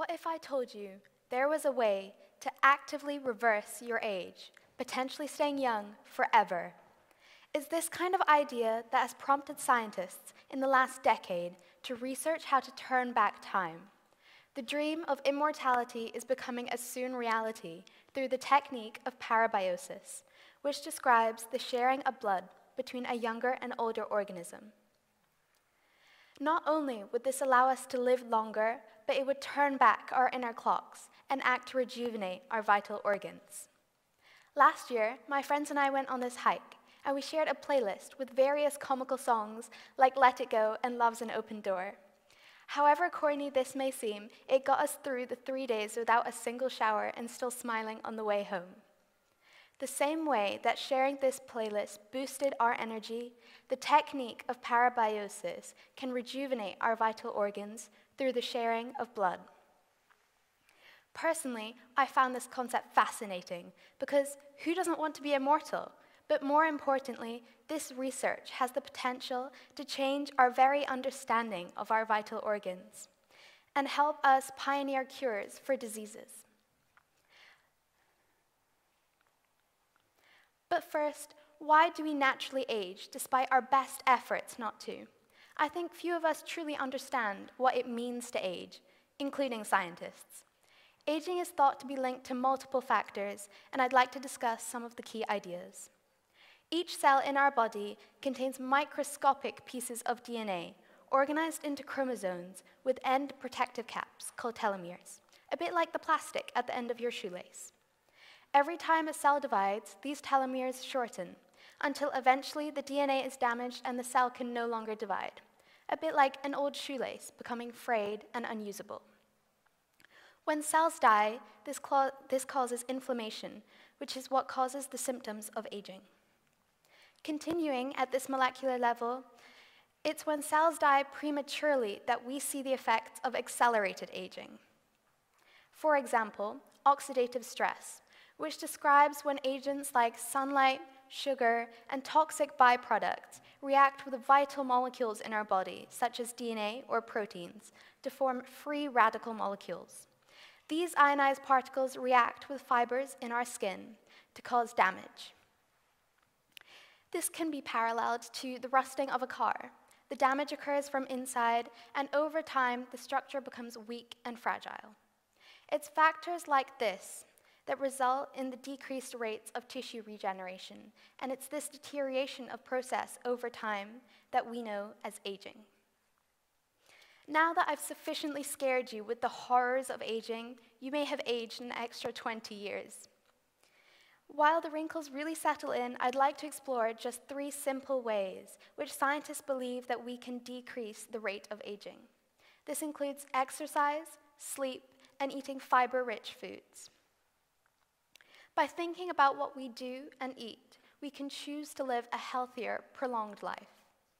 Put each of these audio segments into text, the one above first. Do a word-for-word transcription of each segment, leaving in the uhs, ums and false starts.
What if I told you there was a way to actively reverse your age, potentially staying young forever? It's this kind of idea that has prompted scientists in the last decade to research how to turn back time. The dream of immortality is becoming a soon reality through the technique of parabiosis, which describes the sharing of blood between a younger and older organism. Not only would this allow us to live longer, but it would turn back our inner clocks and act to rejuvenate our vital organs. Last year, my friends and I went on this hike, and we shared a playlist with various comical songs like Let It Go and Love's an Open Door. However corny this may seem, it got us through the three days without a single shower and still smiling on the way home. The same way that sharing this playlist boosted our energy, the technique of parabiosis can rejuvenate our vital organs through the sharing of blood. Personally, I found this concept fascinating because who doesn't want to be immortal? But more importantly, this research has the potential to change our very understanding of our vital organs and help us pioneer cures for diseases. But first, why do we naturally age despite our best efforts not to? I think few of us truly understand what it means to age, including scientists. Aging is thought to be linked to multiple factors, and I'd like to discuss some of the key ideas. Each cell in our body contains microscopic pieces of D N A, organized into chromosomes with end protective caps called telomeres, a bit like the plastic at the end of your shoelace. Every time a cell divides, these telomeres shorten, until eventually the D N A is damaged and the cell can no longer divide, a bit like an old shoelace becoming frayed and unusable. When cells die, this, this causes inflammation, which is what causes the symptoms of aging. Continuing at this molecular level, it's when cells die prematurely that we see the effects of accelerated aging. For example, oxidative stress, which describes when agents like sunlight, sugar, and toxic byproducts react with vital molecules in our body, such as D N A or proteins, to form free radical molecules. These ionized particles react with fibers in our skin to cause damage. This can be paralleled to the rusting of a car. The damage occurs from inside, and over time, the structure becomes weak and fragile. It's factors like this that result in the decreased rates of tissue regeneration, and it's this deterioration of process over time that we know as aging. Now that I've sufficiently scared you with the horrors of aging, you may have aged an extra twenty years. While the wrinkles really settle in, I'd like to explore just three simple ways which scientists believe that we can decrease the rate of aging. This includes exercise, sleep, and eating fiber-rich foods. By thinking about what we do and eat, we can choose to live a healthier, prolonged life.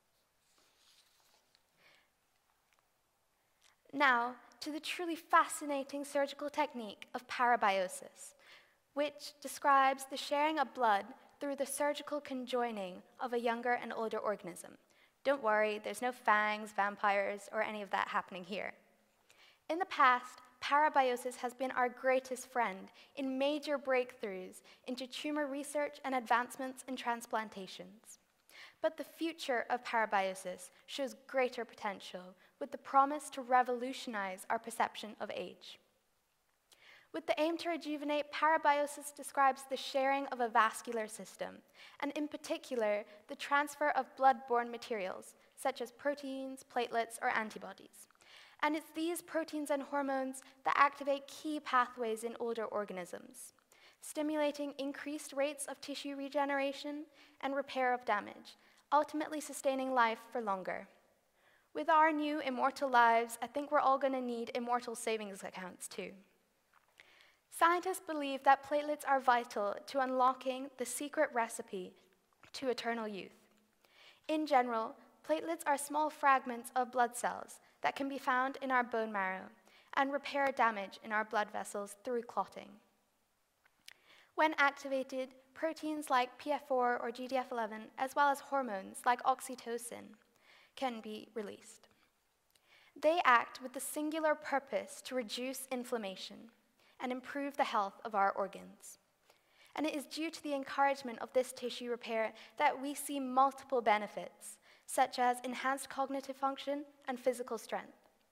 Now, to the truly fascinating surgical technique of parabiosis, which describes the sharing of blood through the surgical conjoining of a younger and older organism. Don't worry, there's no fangs, vampires, or any of that happening here. In the past, parabiosis has been our greatest friend in major breakthroughs into tumor research and advancements in transplantations. But the future of parabiosis shows greater potential with the promise to revolutionize our perception of age. With the aim to rejuvenate, parabiosis describes the sharing of a vascular system, and in particular, the transfer of blood-borne materials, such as proteins, platelets, or antibodies. And it's these proteins and hormones that activate key pathways in older organisms, stimulating increased rates of tissue regeneration and repair of damage, ultimately sustaining life for longer. With our new immortal lives, I think we're all going to need immortal savings accounts too. Scientists believe that platelets are vital to unlocking the secret recipe to eternal youth. In general, platelets are small fragments of blood cells that can be found in our bone marrow and repair damage in our blood vessels through clotting. When activated, proteins like P F four or G D F eleven, as well as hormones like oxytocin, can be released. They act with the singular purpose to reduce inflammation and improve the health of our organs. And it is due to the encouragement of this tissue repair that we see multiple benefits, such as enhanced cognitive function and physical strength.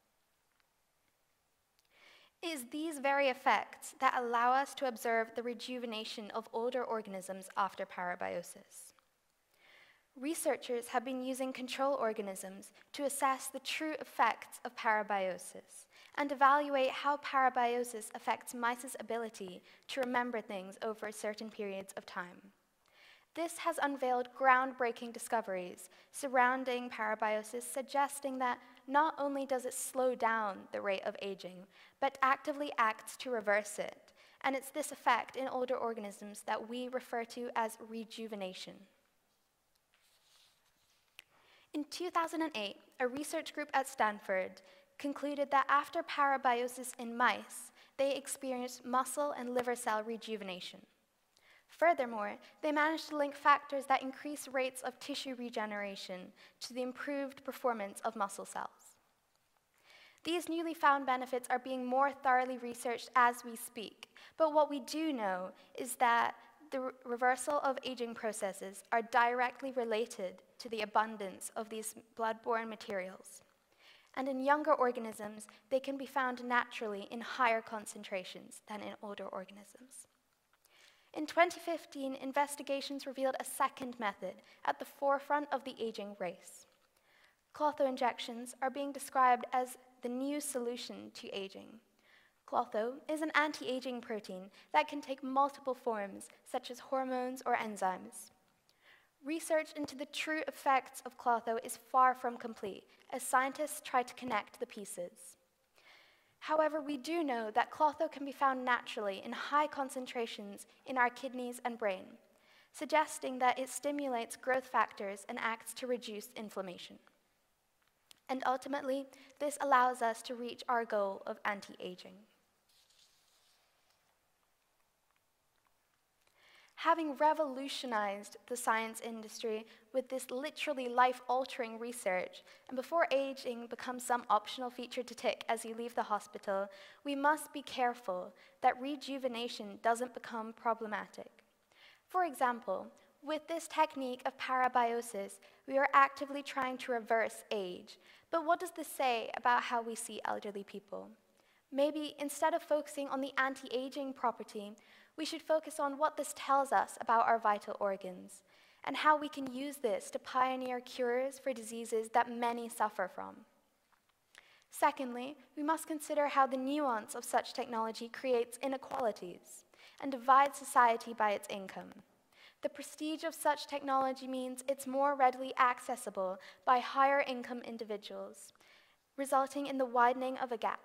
It is these very effects that allow us to observe the rejuvenation of older organisms after parabiosis. Researchers have been using control organisms to assess the true effects of parabiosis and evaluate how parabiosis affects mice's ability to remember things over certain periods of time. This has unveiled groundbreaking discoveries surrounding parabiosis, suggesting that not only does it slow down the rate of aging, but actively acts to reverse it. And it's this effect in older organisms that we refer to as rejuvenation. In two thousand eight, a research group at Stanford concluded that after parabiosis in mice, they experienced muscle and liver cell rejuvenation. Furthermore, they managed to link factors that increase rates of tissue regeneration to the improved performance of muscle cells. These newly found benefits are being more thoroughly researched as we speak, but what we do know is that the re- reversal of aging processes are directly related to the abundance of these blood-borne materials. And in younger organisms, they can be found naturally in higher concentrations than in older organisms. In twenty fifteen, investigations revealed a second method at the forefront of the aging race. Clotho injections are being described as the new solution to aging. Clotho is an anti-aging protein that can take multiple forms, such as hormones or enzymes. Research into the true effects of Clotho is far from complete, as scientists try to connect the pieces. However, we do know that Clotho can be found naturally in high concentrations in our kidneys and brain, suggesting that it stimulates growth factors and acts to reduce inflammation. And ultimately, this allows us to reach our goal of anti-aging. Having revolutionized the science industry with this literally life-altering research, and before aging becomes some optional feature to tick as you leave the hospital, we must be careful that rejuvenation doesn't become problematic. For example, with this technique of parabiosis, we are actively trying to reverse age. But what does this say about how we see elderly people? Maybe instead of focusing on the anti-aging property, we should focus on what this tells us about our vital organs and how we can use this to pioneer cures for diseases that many suffer from. Secondly, we must consider how the nuance of such technology creates inequalities and divides society by its income. The prestige of such technology means it's more readily accessible by higher income individuals, resulting in the widening of a gap.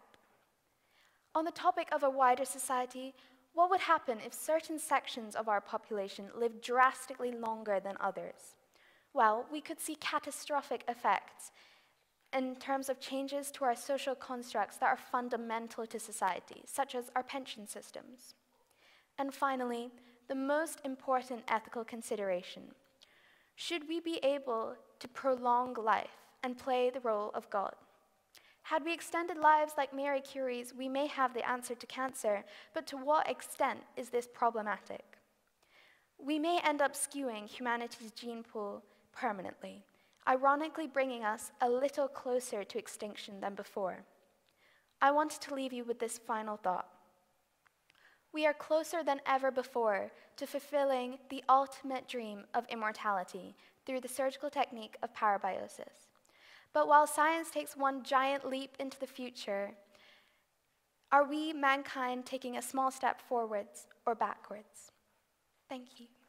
On the topic of a wider society, what would happen if certain sections of our population lived drastically longer than others? Well, we could see catastrophic effects in terms of changes to our social constructs that are fundamental to society, such as our pension systems. And finally, the most important ethical consideration: should we be able to prolong life and play the role of God? Had we extended lives like Marie Curie's, we may have the answer to cancer, but to what extent is this problematic? We may end up skewing humanity's gene pool permanently, ironically bringing us a little closer to extinction than before. I wanted to leave you with this final thought. We are closer than ever before to fulfilling the ultimate dream of immortality through the surgical technique of parabiosis. But while science takes one giant leap into the future, are we, mankind, taking a small step forwards or backwards? Thank you.